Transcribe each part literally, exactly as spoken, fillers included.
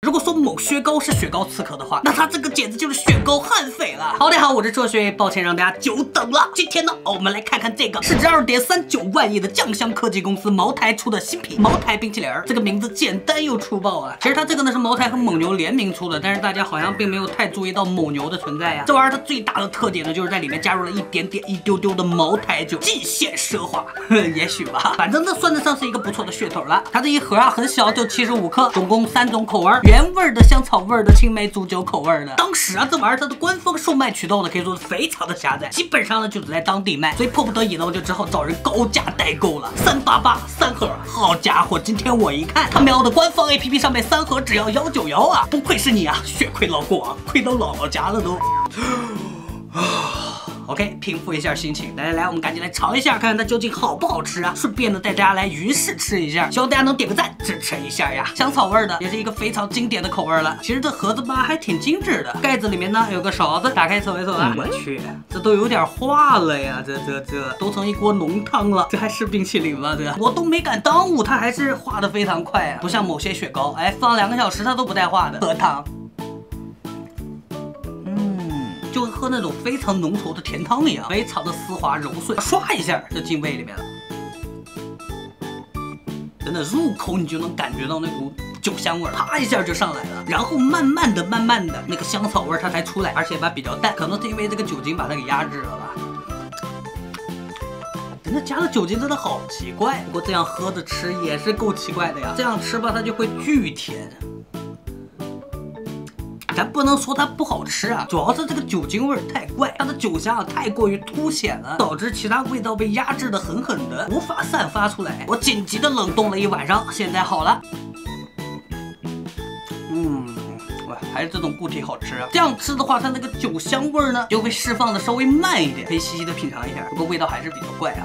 如果说某雪糕是雪糕刺客的话，那他这个简直就是雪糕悍匪了。好的好，我是哲学，抱歉让大家久等了。今天呢，我们来看看这个市值二点三九万亿的酱香科技公司茅台出的新品茅台冰淇淋儿，这个名字简单又粗暴啊。其实它这个呢是茅台和蒙牛联名出的，但是大家好像并没有太注意到蒙牛的存在呀。这玩意儿它最大的特点呢，就是在里面加入了一点点、一丢丢的茅台酒，尽显奢华。也许吧，反正这算得上是一个不错的噱头了。它这一盒啊很小，就七十五克，总共三种口味，原味的、香草味的、青梅煮酒口味的。当时啊，这玩意儿它的官方售卖渠道呢可以说是非常的狭窄，基本上呢就只在当地卖，所以迫不得已呢，我就只好找人高价代购了，三八八三盒。好家伙，今天我一看，他喵的官方 A P P 上面三盒只要幺九幺啊！不愧是你啊，血亏老过啊，亏到姥姥家了都。OK， 平复一下心情，来来来，我们赶紧来尝一下，看看它究竟好不好吃啊！顺便呢，带大家来鱼试吃一下，希望大家能点个赞支持一下呀！香草味的，也是一个非常经典的口味了。其实这盒子吧还挺精致的，盖子里面呢有个勺子，打开瞅一瞅啊！我去，这都有点化了呀，这这这都成一锅浓汤了，这还是冰淇淋吗？这我都没敢耽误，它还是化的非常快啊，不像某些雪糕，哎，放两个小时它都不带化的。喝汤。就跟喝那种非常浓稠的甜汤一样，非常的丝滑柔顺，唰一下就进胃里面了。真的入口你就能感觉到那股酒香味，啪一下就上来了，然后慢慢的、慢慢的那个香草味它才出来，而且吧比较淡，可能是因为这个酒精把它给压制了吧。真的加了酒精真的好奇怪，不过这样喝着吃也是够奇怪的呀。这样吃吧它就会巨甜。咱不能说它不好吃啊，主要是这个酒精味太怪，它的酒香太过于凸显了，导致其他味道被压制的狠狠的，无法散发出来。我紧急的冷冻了一晚上，现在好了。嗯，哇，还是这种固体好吃啊。这样吃的话，它那个酒香味呢就会释放的稍微慢一点，可以细细的品尝一下。不过味道还是比较怪啊。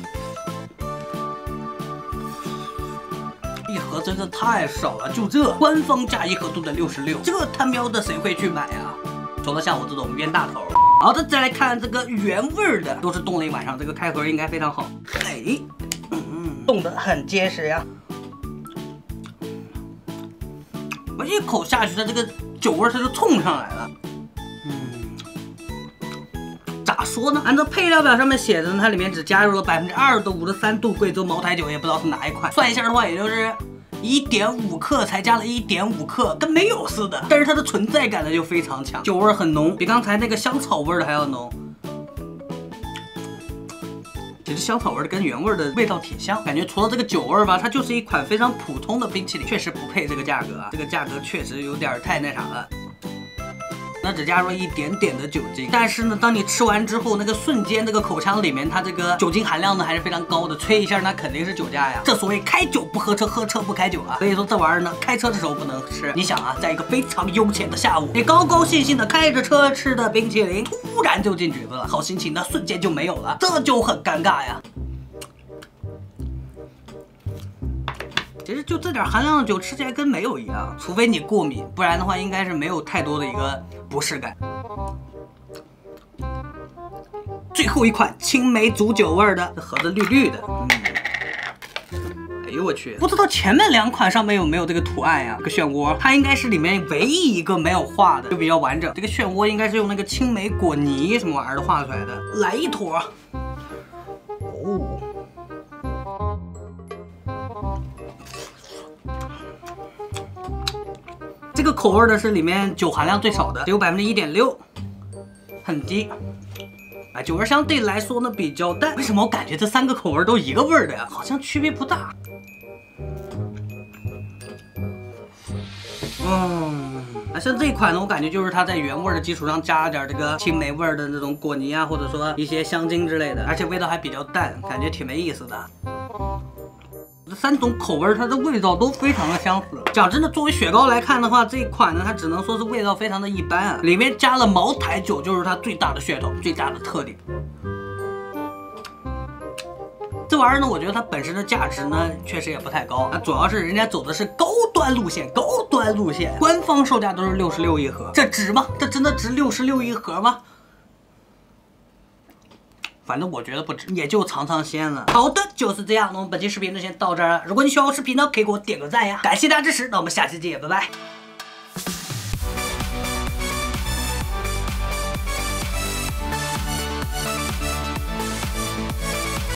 一盒真的太少了，就这官方价一盒都得六十六，这他喵的谁会去买啊？除了像我这种冤大头。好的，再来看这个原味的，都是冻了一晚上，这个开盒应该非常好。哎，嗯，冻得很结实呀。我一口下去，它这个酒味它就冲上来了。嗯，咋说呢？按照配料表上面写的，它里面只加入了百分之二的五十三度贵州茅台酒，也不知道是哪一款。算一下的话，也就是一点五克，才加了一点五克，跟没有似的。但是它的存在感呢就非常强，酒味很浓，比刚才那个香草味的还要浓。其实香草味的跟原味的味道挺像，感觉除了这个酒味吧，它就是一款非常普通的冰淇淋，确实不配这个价格啊，这个价格确实有点太那啥了。那只加入了一点点的酒精，但是呢，当你吃完之后，那个瞬间这个口腔里面它这个酒精含量呢还是非常高的，吹一下那肯定是酒驾呀。这所谓开酒不喝车，喝车不开酒啊。所以说这玩意儿呢，开车的时候不能吃。你想啊，在一个非常悠闲的下午，你高高兴兴的开着车吃的冰淇淋，突然就进局子了，好心情呢瞬间就没有了，这就很尴尬呀。其实就这点含量的酒吃起来跟没有一样，除非你过敏，不然的话应该是没有太多的一个不适感。最后一款青梅煮酒味的，这盒子绿绿的，嗯，哎呦我去，不知道前面两款上面有没有这个图案呀？这个漩涡，它应该是里面唯一一个没有画的，就比较完整。这个漩涡应该是用那个青梅果泥什么玩意儿的画出来的，来一坨。哦。这个口味的是里面酒含量最少的，只有百分之一点六，很低。哎，酒味相对来说呢比较淡。为什么我感觉这三个口味都一个味儿的呀？好像区别不大。嗯，啊，像这一款呢，我感觉就是它在原味的基础上加了点这个青梅味的那种果泥啊，或者说一些香精之类的，而且味道还比较淡，感觉挺没意思的。这三种口味它的味道都非常的相似。讲真的，作为雪糕来看的话，这一款呢，它只能说是味道非常的一般啊。里面加了茅台酒，就是它最大的噱头，最大的特点。这玩意儿呢，我觉得它本身的价值呢，确实也不太高啊。主要是人家走的是高端路线，高端路线，官方售价都是六十六一盒，这值吗？这真的值六十六一盒吗？反正我觉得不值，也就尝尝鲜了。好的，就是这样。那我们本期视频就先到这儿了。如果你喜欢我视频呢，可以给我点个赞呀，感谢大家支持。那我们下期见，拜拜。